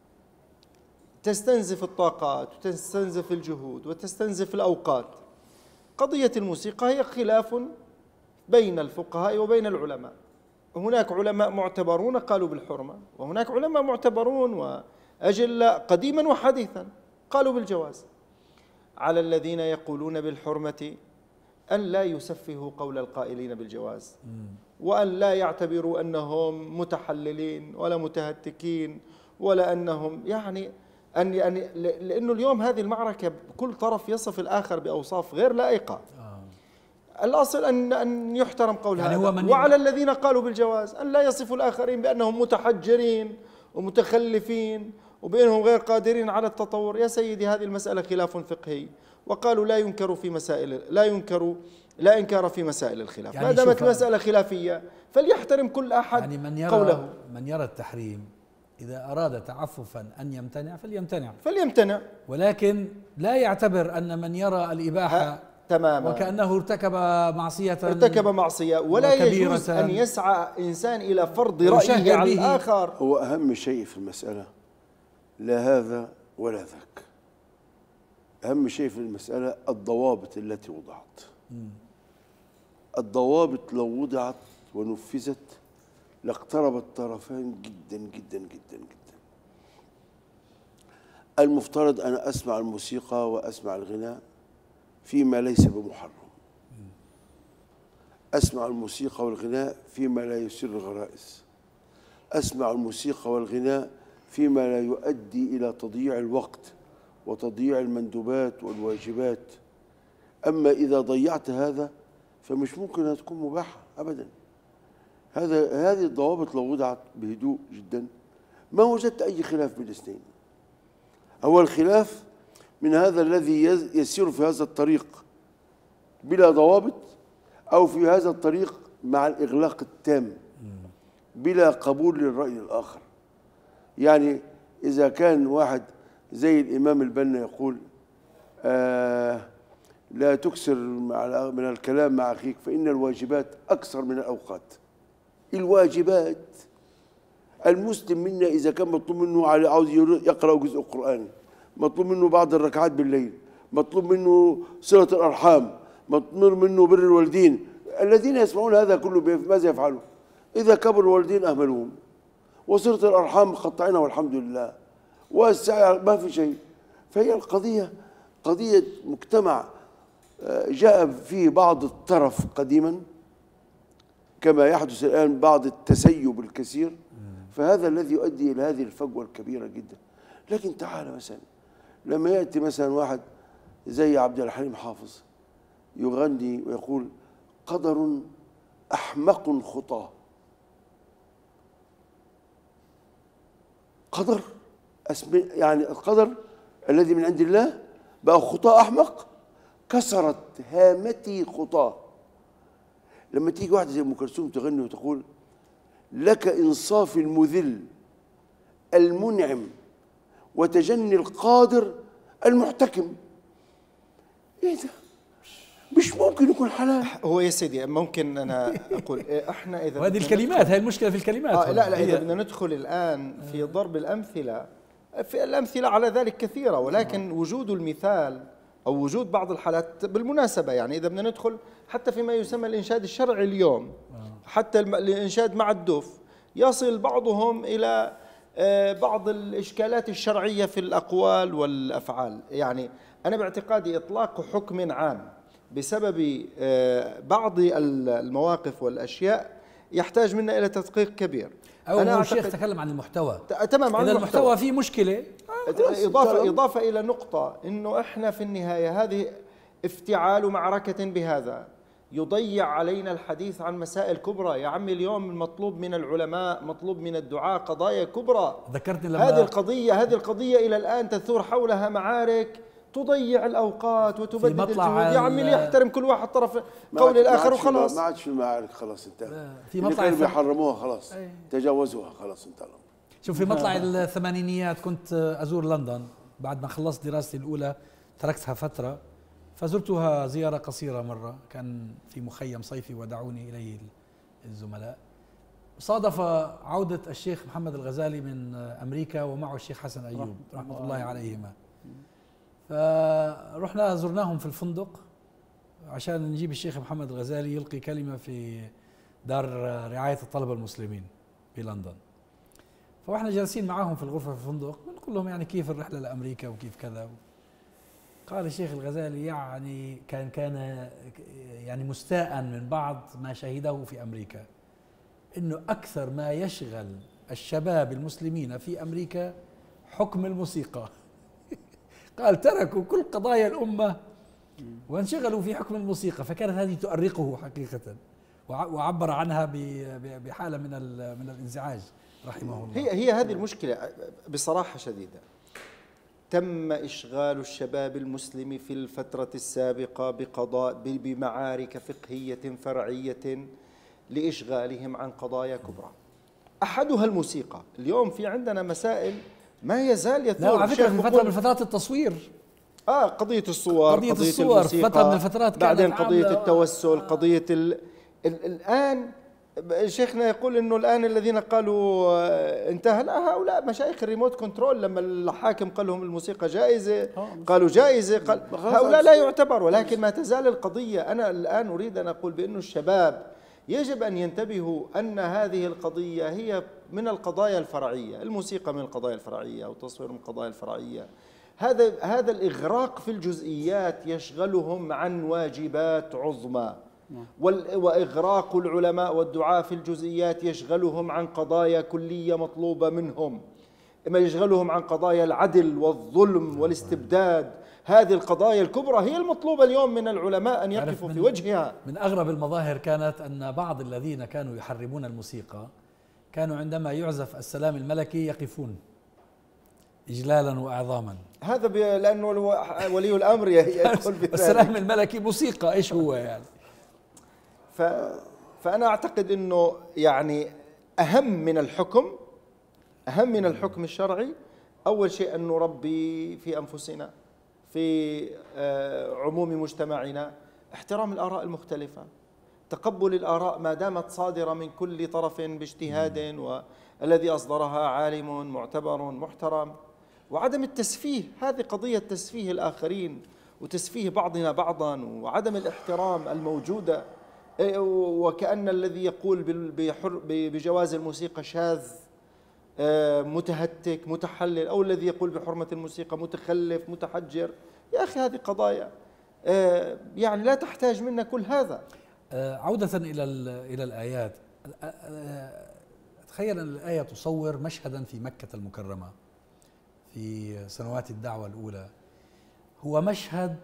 تستنزف الطاقات وتستنزف الجهود وتستنزف الأوقات. قضية الموسيقى هي خلاف بين الفقهاء وبين العلماء، هناك علماء معتبرون قالوا بالحرمة، وهناك علماء معتبرون وأجلاء قديما وحديثا قالوا بالجواز. على الذين يقولون بالحرمة أن لا يسفهوا قول القائلين بالجواز، وأن لا يعتبروا أنهم متحللين ولا متهتكين ولا أنهم يعني أن يعني لأنه اليوم هذه المعركة كل طرف يصف الآخر بأوصاف غير لائقة. الأصل أن أن يحترم قول يعني هذا. وعلى الذين قالوا بالجواز أن لا يصفوا الآخرين بأنهم متحجرين ومتخلفين وبأنهم غير قادرين على التطور. يا سيدي هذه المسألة خلاف فقهي، وقالوا لا ينكر في مسائل لا ينكر لا إنكار في مسائل الخلاف، يعني ما دامت المسألة خلافية فليحترم كل أحد يعني من يرى قوله. من يرى التحريم إذا أراد تعففا أن يمتنع فليمتنع فليمتنع، ولكن لا يعتبر أن من يرى الإباحة تماما وكأنه ارتكب معصية ارتكب معصية ولا يجوز أن يسعى إنسان إلى فرض رأيه على الآخر. هو أهم شيء في المسألة لا هذا ولا ذاك، أهم شيء في المسألة الضوابط التي وضعت. الضوابط لو وضعت ونفذت لاقترب الطرفين جدا جدا جدا جدا. المفترض أن أسمع الموسيقى وأسمع الغناء فيما ليس بمحرم، أسمع الموسيقى والغناء فيما لا يثير الغرائز، أسمع الموسيقى والغناء فيما لا يؤدي إلى تضييع الوقت وتضييع المندوبات والواجبات. أما إذا ضيعت هذا فمش ممكن أن تكون مباحة أبدا. هذا هذه الضوابط لو وضعت بهدوء جدا ما وجدت أي خلاف بين الاثنين. هو الخلاف من هذا الذي يسير في هذا الطريق بلا ضوابط، أو في هذا الطريق مع الإغلاق التام بلا قبول للرأي الآخر. يعني إذا كان واحد زي الإمام البنا يقول آه لا تكسر من الكلام مع أخيك فإن الواجبات أكثر من الأوقات. الواجبات، المسلم منا إذا كان مطلوب منه عاوز يقرأ جزء قرآني، مطلوب منه بعض الركعات بالليل، مطلوب منه صلة الأرحام، مطلوب منه بر الوالدين، الذين يسمعون هذا كله ماذا يفعلون؟ إذا كبروا الوالدين أهملوهم، وصلة الأرحام مقطعينها والحمد لله، والسعي ما في شيء. فهي القضية قضية مجتمع جاء فيه بعض الترف قديما كما يحدث الآن بعض التسيب الكثير، فهذا الذي يؤدي إلى هذه الفجوة الكبيرة جدا. لكن تعال مثلا لما يأتي مثلا واحد زي عبد الحليم حافظ يغني ويقول قدر أحمق خطاه. قدر يعني القدر الذي من عند الله بقى خطاه أحمق، كسرت هامتي خطاه. لما تيجي واحدة زي أم كلثوم تغني وتقول لك إنصاف المذل المنعم وتجني القادر المحتكم، إيه ده؟ مش ممكن يكون حلال. هو يا سيدي ممكن أنا أقول إحنا إذا وهذه الكلمات، هي المشكلة في الكلمات. آه لا لا إذا بدنا ندخل الآن في ضرب الأمثلة، في الأمثلة على ذلك كثيرة، ولكن وجود المثال أو وجود بعض الحالات بالمناسبة، يعني إذا بدنا ندخل حتى فيما يسمى الإنشاد الشرعي اليوم، حتى الإنشاد مع الدف يصل بعضهم إلى بعض الإشكالات الشرعية في الأقوال والأفعال. يعني أنا باعتقادي إطلاق حكم عام بسبب بعض المواقف والأشياء يحتاج منا إلى تدقيق كبير. أو أنا الشيخ تكلم عن المحتوى. تمام، عن إذا المحتوى, المحتوى فيه مشكلة. إضافة إضافة إلى نقطة إنه إحنا في النهاية هذه افتعال معركة بهذا يضيع علينا الحديث عن مسائل كبرى. يا عمي اليوم المطلوب من العلماء، مطلوب من الدعاة قضايا كبرى. ذكرتني لما هذه القضية هذه القضية إلى الآن تثور حولها معارك تضيع الأوقات وتبدد الجهود. يا عمي ليحترم كل واحد طرف قول الآخر وخلاص. ما عادش في معارك، خلاص انتهى. في مطلع اللي بيحرموها خلاص أي. تجاوزوها خلاص انتهى. شوف في مطلع الثمانينيات كنت أزور لندن بعد ما خلصت دراستي الأولى، تركتها فترة فزرتها زيارة قصيرة مرة، كان في مخيم صيفي ودعوني إليه الزملاء. صادف عودة الشيخ محمد الغزالي من أمريكا ومعه الشيخ حسن أيوب رحمة الله عليهما، فرحنا زرناهم في الفندق عشان نجيب الشيخ محمد الغزالي يلقي كلمة في دار رعاية الطلبة المسلمين بلندن. فاحنا جالسين معاهم في الغرفة في الفندق بنقول لهم يعني كيف الرحلة لأمريكا وكيف كذا. قال الشيخ الغزالي يعني كان كان يعني مستاء من بعض ما شهده في أمريكا، إنه أكثر ما يشغل الشباب المسلمين في أمريكا حكم الموسيقى. قال تركوا كل قضايا الأمة وانشغلوا في حكم الموسيقى، فكانت هذه تؤرقه حقيقة، وعبر عنها بحالة من من الانزعاج رحمه الله. هي هي هذه المشكلة بصراحة شديدة. تم إشغال الشباب المسلم في الفترة السابقة بقضاء بمعارك فقهية فرعية لإشغالهم عن قضايا كبرى، أحدها الموسيقى. اليوم في عندنا مسائل ما يزال يثور. لا على فكرة في فترة من فترات التصوير اه قضية الصور، قضية, قضية الصور الموسيقى، فترة من الفترات، بعدين قضية التوسل، آه. قضية ال... ال... الآن شيخنا يقول انه الان الذين قالوا انتهى، لا هؤلاء مشايخ الريموت كنترول، لما الحاكم قال لهم الموسيقى جائزه قالوا جائزه، قال هؤلاء لا يعتبر. ولكن ما تزال القضيه. انا الان اريد ان اقول بانه الشباب يجب ان ينتبهوا ان هذه القضيه هي من القضايا الفرعيه، الموسيقى من القضايا الفرعيه والتصوير من القضايا الفرعيه. هذا هذا الاغراق في الجزئيات يشغلهم عن واجبات عظمى، وإغراق العلماء والدعاة في الجزئيات يشغلهم عن قضايا كلية مطلوبة منهم. ما يشغلهم عن قضايا العدل والظلم والاستبداد. هذه القضايا الكبرى هي المطلوبة اليوم من العلماء أن يقفوا في وجهها. من أغرب المظاهر كانت أن بعض الذين كانوا يحرمون الموسيقى كانوا عندما يعزف السلام الملكي يقفون إجلالا وإعظاما. هذا لأنه ولي الأمر يدخل بذلك. السلام الملكي موسيقى، إيش هو يعني؟ ف فأنا أعتقد أنه يعني أهم من الحكم، أهم من الحكم الشرعي، أول شيء أن نربي في أنفسنا، في عموم مجتمعنا، احترام الآراء المختلفة، تقبل الآراء ما دامت صادرة من كل طرف باجتهاد، والذي أصدرها عالم معتبر محترم، وعدم التسفيه. هذه قضية تسفيه الآخرين وتسفيه بعضنا بعضا، وعدم الاحترام الموجودة، وكأن الذي يقول بجواز الموسيقى شاذ متهتك متحلل، أو الذي يقول بحرمة الموسيقى متخلف متحجر. يا أخي هذه قضايا يعني لا تحتاج منا كل هذا. عودة إلى إلى الآيات، تخيل أن الآية تصور مشهدا في مكة المكرمة في سنوات الدعوة الأولى، هو مشهد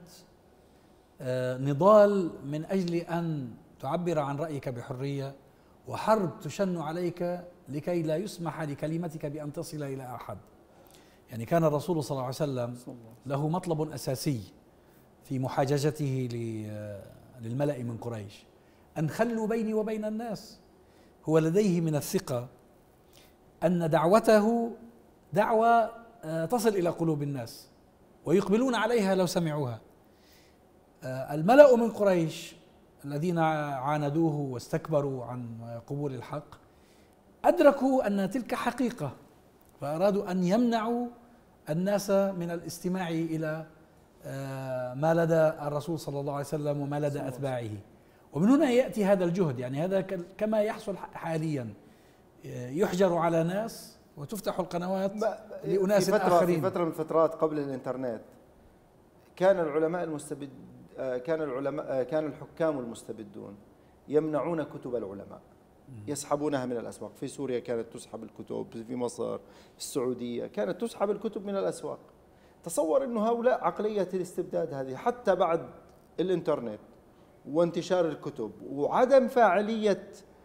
نضال من أجل أن تعبر عن رأيك بحرية، وحرب تشن عليك لكي لا يسمح لكلمتك بأن تصل إلى أحد. يعني كان الرسول صلى الله عليه وسلم له مطلب أساسي في محاججته للملأ من قريش، أن خلوا بيني وبين الناس. هو لديه من الثقة أن دعوته دعوة تصل إلى قلوب الناس ويقبلون عليها لو سمعوها. الملأ من قريش الذين عاندوه واستكبروا عن قبول الحق أدركوا أن تلك حقيقة، فأرادوا أن يمنعوا الناس من الاستماع إلى ما لدى الرسول صلى الله عليه وسلم وما لدى أتباعه. ومن هنا يأتي هذا الجهد، يعني هذا كما يحصل حاليا، يحجر على ناس وتفتح القنوات لأناس في فترة آخرين. في فترة من الفترات قبل الإنترنت كان العلماء المستبد كان العلماء كان الحكام المستبدون يمنعون كتب العلماء، يسحبونها من الأسواق. في سوريا كانت تسحب الكتب، في مصر، في السعودية كانت تسحب الكتب من الأسواق. تصور أنه هؤلاء عقلية الاستبداد هذه حتى بعد الإنترنت وانتشار الكتب وعدم فاعلية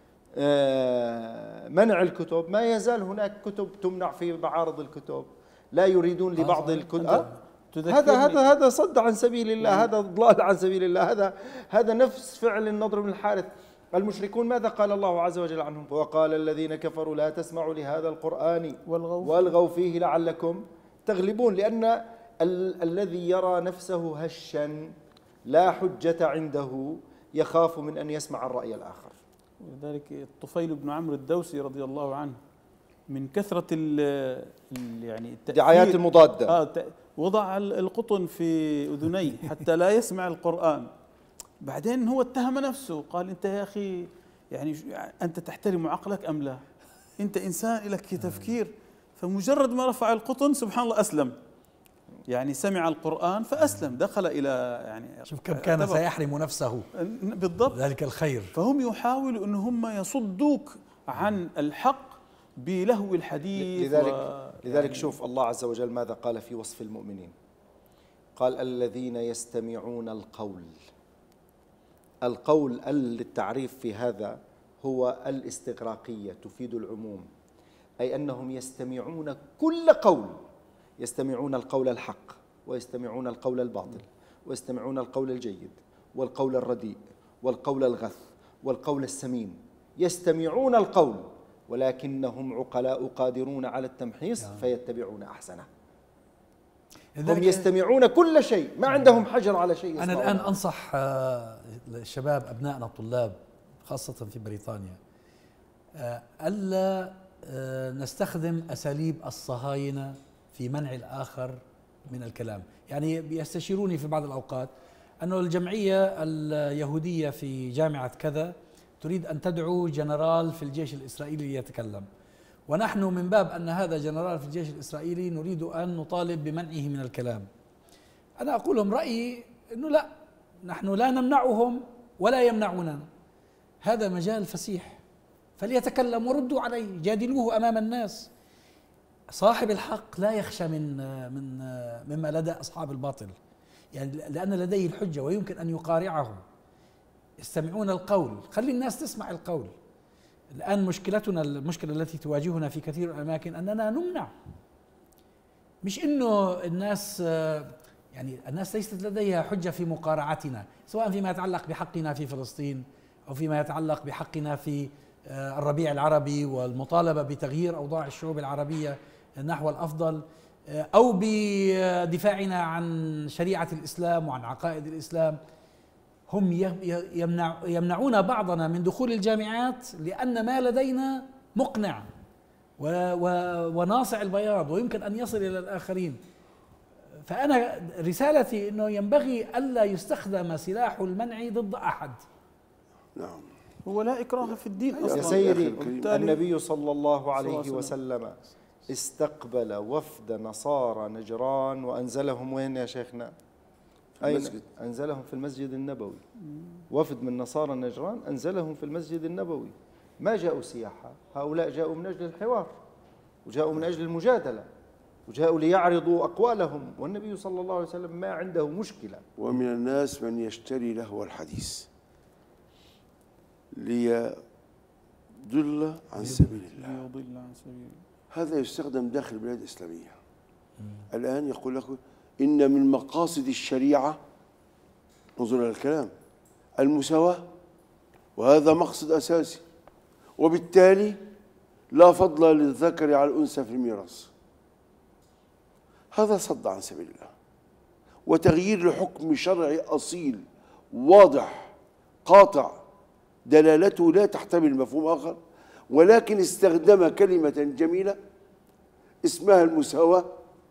منع الكتب، ما يزال هناك كتب تمنع في معارض الكتب، لا يريدون لبعض الكتب. هذا هذا هذا صد عن سبيل الله، هذا ضلال عن سبيل الله، هذا هذا نفس فعل النضر بن الحارث. المشركون ماذا قال الله عز وجل عنهم؟ وقال الذين كفروا لا تسمعوا لهذا القرآن والغوا فيه لعلكم تغلبون. لأن ال الذي يرى نفسه هشا لا حجة عنده يخاف من أن يسمع الرأي الآخر. ولذلك الطفيل بن عمرو الدوسي رضي الله عنه من كثرة ال يعني الدعايات المضادة آه وضع القطن في أذنيه حتى لا يسمع القرآن. بعدين هو اتهم نفسه، قال أنت يا أخي يعني أنت تحترم عقلك أم لا؟ أنت إنسان لك تفكير. فمجرد ما رفع القطن سبحان الله أسلم، يعني سمع القرآن فأسلم، دخل إلى يعني شوف كم كان سيحرم نفسه بالضبط ذلك الخير. فهم يحاولوا أن هم يصدوك عن الحق بلهو الحديث. لذلك, و... لذلك يعني شوف الله عز وجل ماذا قال في وصف المؤمنين، قال الذين يستمعون القول. القول للتعريف في هذا هو الاستغراقية، تفيد العموم، أي أنهم يستمعون كل قول، يستمعون القول الحق ويستمعون القول الباطل ويستمعون القول الجيد والقول الرديء والقول الغث والقول السمين، يستمعون القول ولكنهم عقلاء قادرون على التمحيص فيتبعون أحسنه. هم يستمعون كل شيء، ما عندهم حجر على شيء. أنا الآن أنصح الشباب أبنائنا الطلاب خاصة في بريطانيا ألا نستخدم أساليب الصهاينة في منع الآخر من الكلام. يعني يستشيروني في بعض الأوقات أنه الجمعية اليهودية في جامعة كذا تريد أن تدعو جنرال في الجيش الإسرائيلي ليتكلم، ونحن من باب أن هذا جنرال في الجيش الإسرائيلي نريد أن نطالب بمنعه من الكلام. أنا أقول لهم رأيي أنه لا، نحن لا نمنعهم ولا يمنعوننا، هذا مجال فسيح فليتكلم وردوا عليه، جادلوه أمام الناس. صاحب الحق لا يخشى من من مما لدى أصحاب الباطل، يعني لأن لديه الحجة ويمكن أن يقارعه. يستمعون القول، خلي الناس تسمع القول. الآن مشكلتنا، المشكلة التي تواجهنا في كثير من الأماكن أننا نمنع، مش إنه الناس، يعني الناس ليست لديها حجة في مقارعتنا، سواء فيما يتعلق بحقنا في فلسطين أو فيما يتعلق بحقنا في الربيع العربي والمطالبة بتغيير أوضاع الشعوب العربية نحو الأفضل، أو بدفاعنا عن شريعة الإسلام وعن عقائد الإسلام. هم يمنع يمنعون بعضنا من دخول الجامعات لأن ما لدينا مقنع وناصع البياض ويمكن أن يصل إلى الآخرين. فأنا رسالتي أنه ينبغي ألا يستخدم سلاح المنع ضد أحد. نعم. هو لا إكراه في الدين أصلا يا سيدي، وبالتالي النبي صلى الله عليه صلى الله عليه وسلم استقبل وفد نصارى نجران وأنزلهم وين يا شيخنا؟ أين؟ المسجد. أنزلهم في المسجد النبوي. وفد من نصارى نجران أنزلهم في المسجد النبوي. ما جاءوا سياحة، هؤلاء جاءوا من أجل الحوار، وجاءوا من أجل المجادلة، وجاءوا ليعرضوا أقوالهم، والنبي صلى الله عليه وسلم ما عنده مشكلة. ومن الناس من يشتري لهو الحديث ليضل عن سبيل الله. يضل عن سبيل هذا يستخدم داخل البلاد الإسلامية. الآن يقول لك إن من مقاصد الشريعة، انظر إلى الكلام، المساواة، وهذا مقصد أساسي، وبالتالي لا فضل للذكر على الأنثى في الميراث. هذا صد عن سبيل الله وتغيير لحكم شرعي أصيل واضح قاطع، دلالته لا تحتمل مفهوم آخر، ولكن استخدم كلمة جميلة اسمها المساواة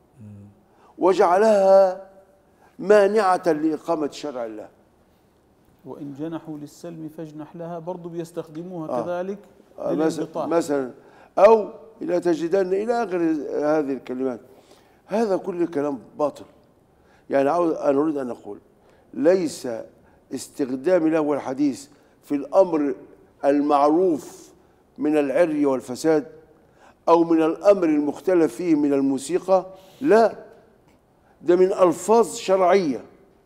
وجعلها مانعة لإقامة شرع الله. وإن جنحوا للسلم فاجنح لها، برضو بيستخدموها آه. كذلك آه للانبطاح مثلا، أو لا تجدن إلى آخر هذه الكلمات. هذا كل كلام باطل. يعني أنا أريد أن أقول ليس استخدام لهو الحديث في الأمر المعروف من العري والفساد أو من الأمر المختلف فيه من الموسيقى، لا، ده من ألفاظ شرعية،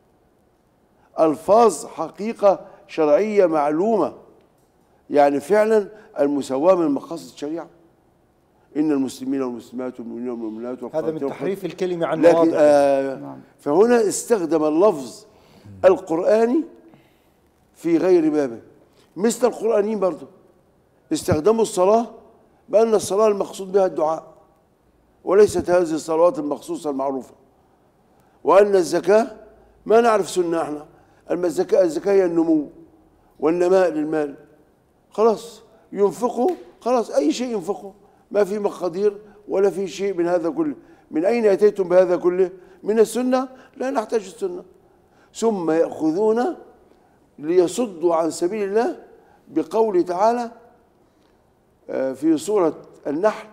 ألفاظ حقيقة شرعية معلومة. يعني فعلا المساواة من مقاصد الشريعة، إن المسلمين والمسلمات والمؤمنين والمؤمنات هذا من تحريف الكلمة عن لكن مواضعه. آه فهنا استخدم اللفظ القرآني في غير بابه. مثل القرآنيين برضه استخدموا الصلاة بأن الصلاة المقصود بها الدعاء وليست هذه الصلوات المخصوصة المعروفة، وأن الزكاة ما نعرف سنة احنا، أما الزكاة الزكاة هي النمو والنماء للمال، خلاص ينفقوا، خلاص أي شيء ينفقوا، ما في مقادير ولا في شيء من هذا كله. من أين أتيتم بهذا كله؟ من السنة؟ لا نحتاج السنة. ثم يأخذون ليصدوا عن سبيل الله بقوله تعالى في سورة النحل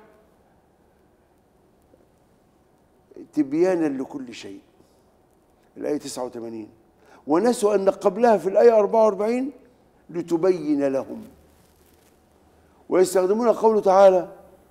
تبيانا لكل شيء، الآية تسعة وثمانين، ونسوا أن قبلها في الآية أربعة وأربعين لتبين لهم. ويستخدمون قوله تعالى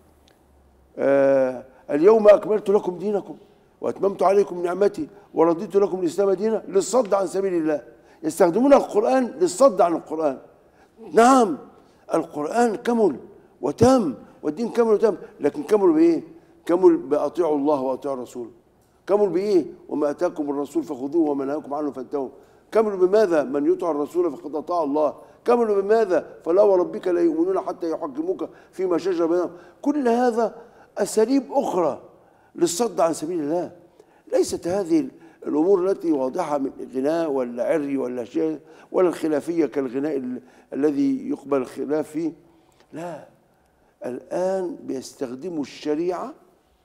آه اليوم أكملت لكم دينكم وأتممت عليكم نعمتي ورضيت لكم الإسلام دينا، للصد عن سبيل الله. يستخدمون القرآن للصد عن القرآن. نعم القرآن كمل وتم والدين كمل وتم، لكن كمل بإيه؟ كمل بأطيعوا الله وأطيعوا الرسول. كمل بإيه؟ وما أتاكم الرسول فخذوه وما نهاكم عنه فانتهوا. كمل بماذا؟ من يطع الرسول فقد أطاع الله. كمل بماذا؟ فلا وربك لا يؤمنون حتى يحكموك فيما شجر بينهم. كل هذا أساليب أخرى للصد عن سبيل الله. ليست هذه الأمور التي واضحة من غناء ولا عري ولا شيء ولا الخلافية كالغناء ال الذي يقبل الخلاف فيه. لا، الآن بيستخدموا الشريعة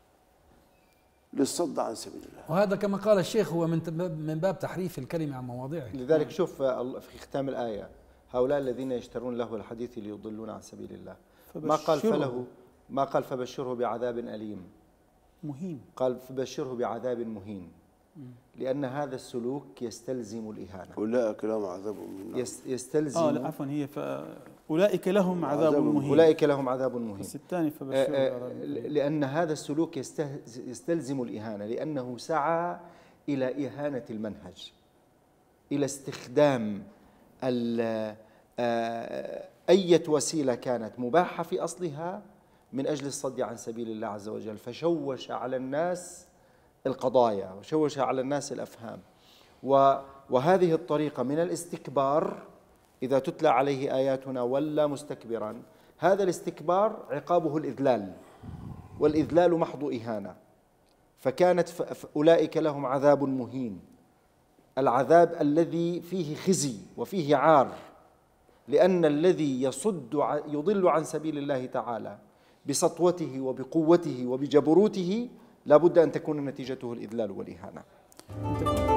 للصد عن سبيل الله، وهذا كما قال الشيخ هو من من باب تحريف الكلمة عن مواضعه. لذلك شوف في ختام الآية هؤلاء الذين يشترون له الحديث ليضلون عن سبيل الله، ما قال فله، ما قال فبشره بعذاب أليم مهين، قال فبشره بعذاب مهين. لأن هذا السلوك يستلزم الإهانة. أولئك لهم عذاب من نار. يس- يستلزم اه لا عفوا هي فأولئك لهم عذاب عذاب مهين. أولئك لهم عذاب مهين. بس الثاني آه، فبشروا آه، بعذاب مهين. لأن هذا السلوك يسته- يستلزم الإهانة، لأنه سعى إلى إهانة المنهج، إلى استخدام ال- آه، أية وسيلة كانت مباحة في أصلها من أجل الصد عن سبيل الله عز وجل، فشوش على الناس القضايا وشوش على الناس الأفهام. و- وهذه الطريقة من الاستكبار، إذا تتلى عليه آياتنا ولى مستكبرا، هذا الاستكبار عقابه الإذلال، والإذلال محض إهانة. فكانت ف- ف- أولئك لهم عذاب مهين، العذاب الذي فيه خزي وفيه عار، لأن الذي يصد ع- يضل عن سبيل الله تعالى بسطوته وبقوته وبجبروته لا بد أن تكون نتيجته الإذلال والإهانة.